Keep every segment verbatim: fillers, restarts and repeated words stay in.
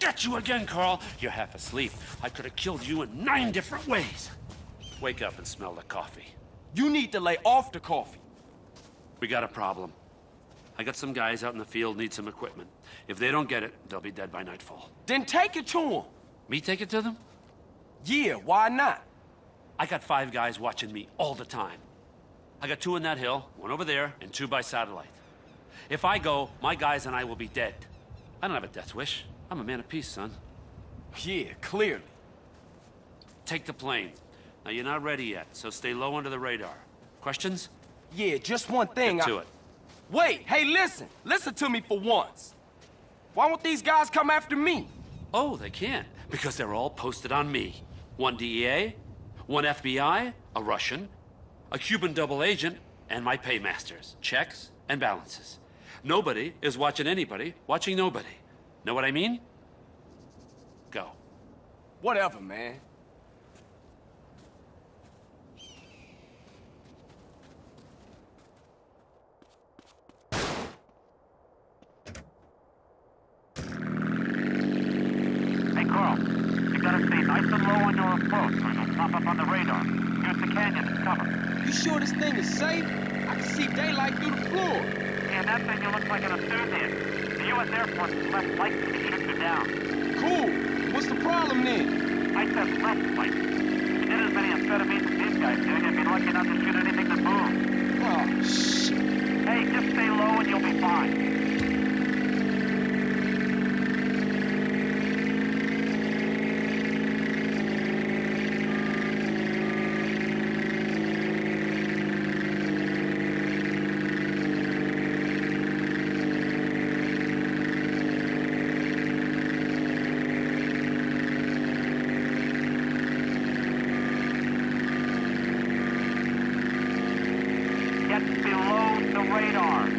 Get you again, Carl. You're half asleep. I could have killed you in nine different ways. Wake up and smell the coffee. You need to lay off the coffee. We got a problem. I got some guys out in the field need some equipment. If they don't get it, they'll be dead by nightfall. Then take it to them. Me take it to them? Yeah, why not? I got five guys watching me all the time. I got two in that hill, one over there, and two by satellite. If I go, my guys and I will be dead. I don't have a death wish. I'm a man of peace, son. Yeah, clearly. Take the plane. Now, you're not ready yet, so stay low under the radar. Questions? Yeah, just one thing. Get to I... it. Wait, hey, listen. Listen to me for once. Why won't these guys come after me? Oh, they can't, because they're all posted on me. One D E A, one F B I, a Russian, a Cuban double agent, and my paymasters, checks and balances. Nobody is watching anybody, watching nobody. Know what I mean? Go. Whatever, man. Hey, Carl. You gotta stay nice and low on your approach, or you'll pop up on the radar. Use the canyon as cover. You sure this thing is safe? I can see daylight through the floor. Yeah, that thing you look like an enthusiast. The U S Air Force is less likely to shoot you down. Cool. What's the problem then? I said less likely. If you did as many amphetamines as these guys do, you'd be lucky not to shoot anything that moves. Oh, shit. Hey, just stay low and you'll be fine. Get below the radar.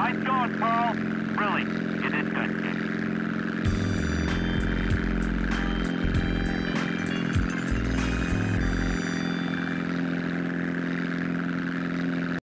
Nice going, Pearl. Really, you did good.